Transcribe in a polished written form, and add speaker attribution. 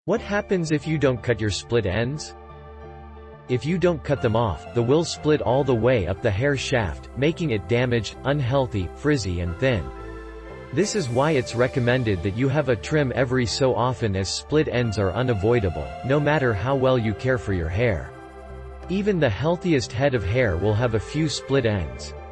Speaker 1: What happens if you don't cut your split ends? If you don't cut them off, they will split all the way up the hair shaft, making it damaged, unhealthy, frizzy and thin. This is why it's recommended that you have a trim every so often, as split ends are unavoidable, no matter how well you care for your hair. Even the healthiest head of hair will have a few split ends.